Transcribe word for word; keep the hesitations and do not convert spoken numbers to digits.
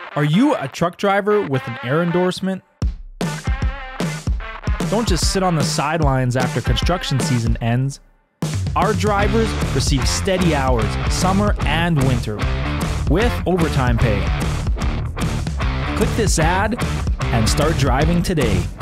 Are you a truck driver with an air endorsement? Don't just sit on the sidelines after construction season ends. Our drivers receive steady hours, summer and winter, with overtime pay. Click this ad and start driving today.